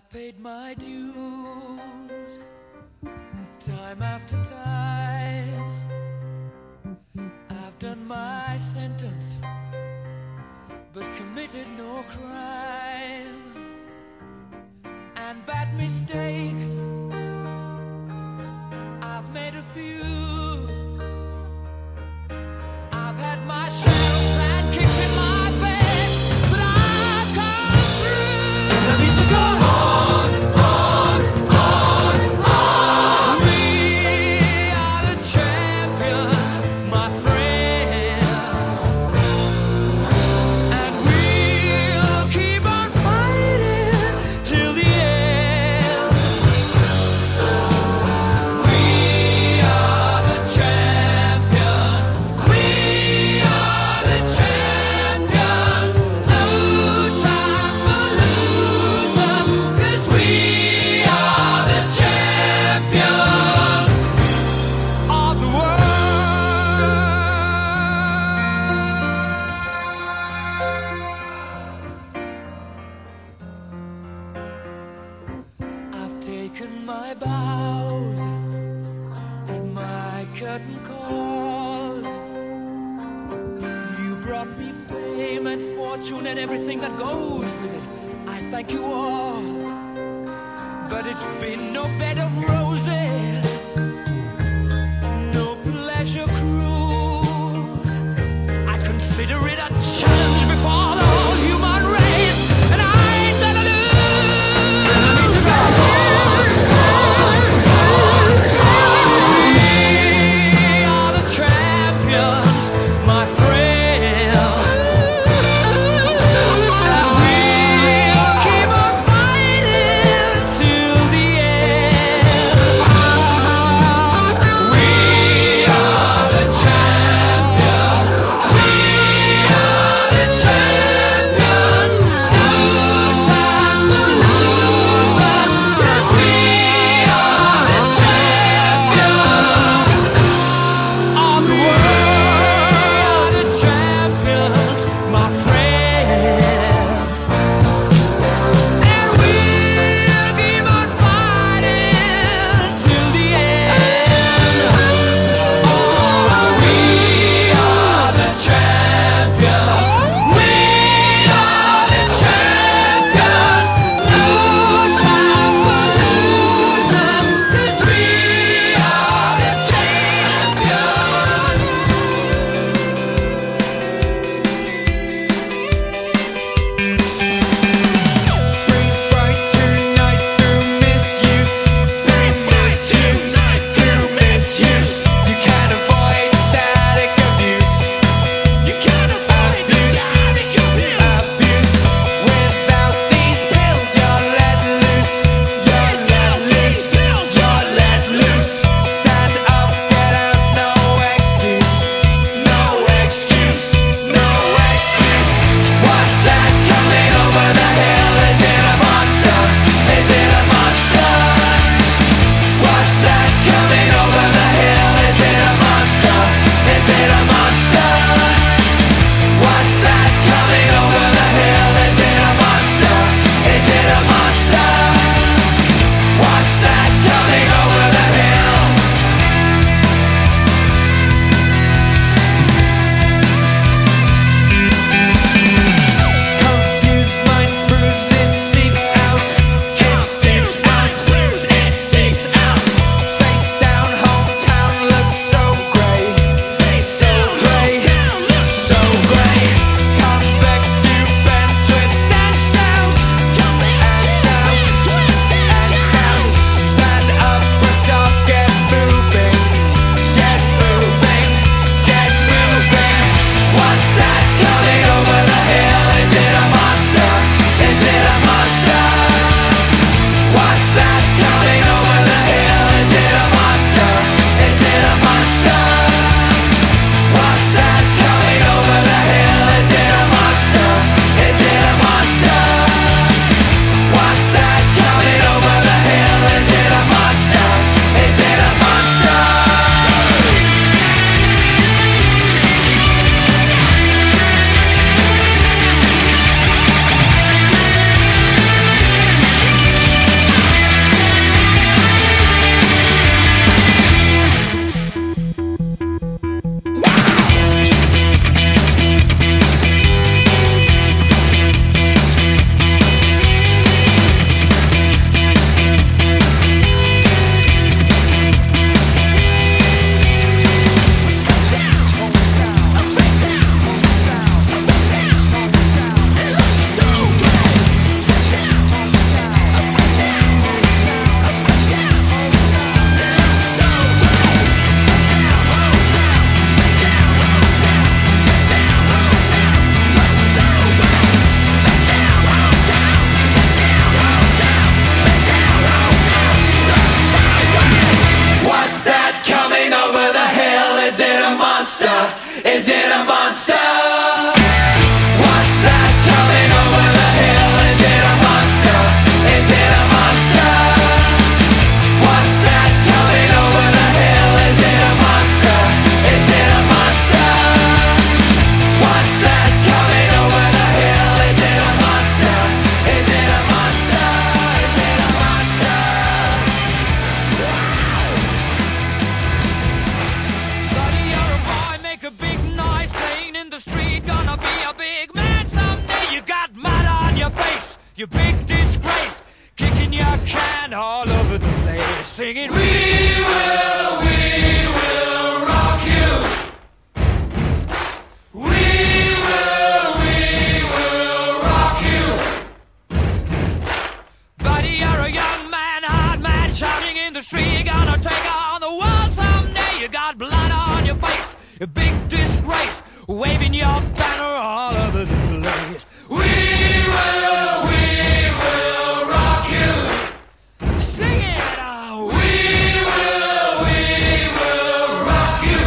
I've paid my dues time after time. I've done my sentence but committed no crime. And bad mistakes I've made a few. I've had my share of sand kicked in my face, but I've come through. I need to go on, on, on, on. We are the champions, my friends, and we'll keep on fighting till the end. We are the champions. We are the champions. No time for losers, 'cause we are the champions of the world. I've taken my bows and my curtain calls. You brought me fame and fortune and everything that goes with it. I thank you all, but it's been no bed of roses, no pleasure cruise. I consider it a challenge before the whole human race, and I ain't gonna lose. I need to go on, on, on, on. We are the champions, my friends, and we'll keep on fighting till the end. monster? Is it a monster? What's that coming over the hill? Is it a monster? Is it a monster? What's that coming over the hill? Is it a monster? Is it a monster? What's that coming over the hill? Is it a monster? Is it a monster? Is it a monster? Buddy, you're a boy, make a big noise playing in the street. Gonna be a big man someday. You got mud on your face, you big disgrace, kicking your can all over the place, singing, we will rock you. We will rock you. Buddy, you're a young man, hard man, shouting in the street. You're gonna take on the world someday. You got blood on your face, a big disgrace, waving your banner all over the place. We will rock you. Sing it out. We will rock you.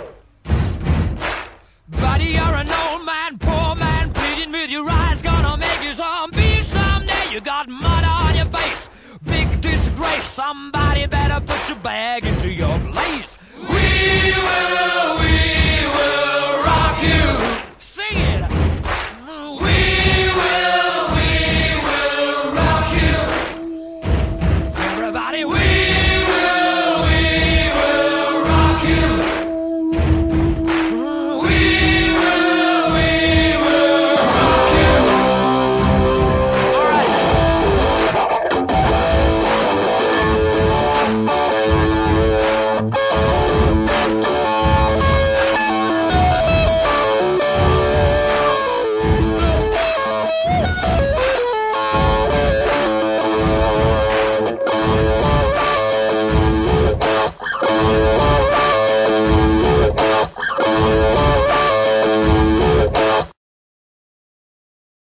Buddy, you're an old man, poor man, pleading with your eyes, gonna make you zombie someday. You got mud on your face, big disgrace. Somebody better put your bag into your place. We will